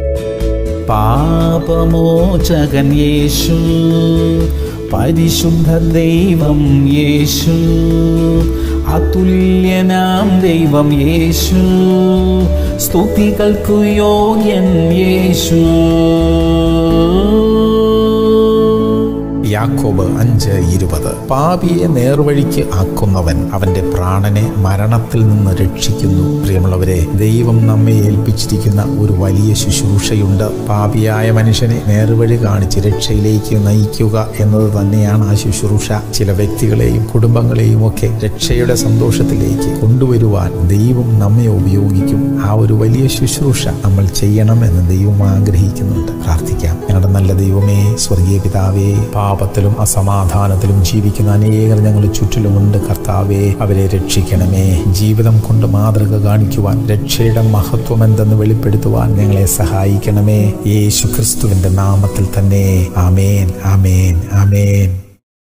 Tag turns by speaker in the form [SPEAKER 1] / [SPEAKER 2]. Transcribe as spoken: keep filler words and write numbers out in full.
[SPEAKER 1] പാപമോചകൻ യേശു, പരിശുദ്ധ ദൈവം യേശു, അതുല്യനാം ദൈവം യേശു, സ്തുതികൾക്കു യോഗ്യൻ യേശു. യാക്കോബ് അഞ്ച് ഇരുപത്. പാപിയെ നേർവഴിക്ക് ആക്കുന്നവൻ അവന്റെ പ്രാണനെ മരണത്തിൽ നിന്ന് രക്ഷിക്കുന്നു. പ്രിയമുള്ളവരെ, ദൈവം നമ്മെ ഏൽപ്പിച്ചിരിക്കുന്ന ഒരു വലിയ ശുശ്രൂഷയുണ്ട്. പാപിയായ മനുഷ്യനെ നേർവഴി കാണിച്ച് രക്ഷയിലേക്ക് നയിക്കുക എന്നത് തന്നെയാണ് ആ ശുശ്രൂഷ. ചില വ്യക്തികളെയും കുടുംബങ്ങളെയും ഒക്കെ രക്ഷയുടെ സന്തോഷത്തിലേക്ക് കൊണ്ടുവരുവാൻ ദൈവം നമ്മെ ഉപയോഗിക്കും. ആ ഒരു വലിയ ശുശ്രൂഷ നമ്മൾ ചെയ്യണമെന്ന് ദൈവം ആഗ്രഹിക്കുന്നുണ്ട്. പ്രാർത്ഥിക്കാം. ഞങ്ങളുടെ നല്ല ദൈവമേ, സ്വർഗീയ പിതാവേ, പാപത്തിലും അസമാധാനത്തിലും ജീവിക്കുന്ന അനേകർ ഞങ്ങളുടെ ചുറ്റിലുമുണ്ട്. കർത്താവേ, അവരെ രക്ഷിക്കണമേ. ജീവിതം കൊണ്ട് മാതൃക കാണിക്കുവാൻ, രക്ഷയുടെ മഹത്വം എന്തെന്ന് വെളിപ്പെടുത്തുവാൻ ഞങ്ങളെ സഹായിക്കണമേ. യേശു ക്രിസ്തുവിന്റെ നാമത്തിൽ തന്നെ. ആമേൻ, ആമേൻ, ആമേൻ.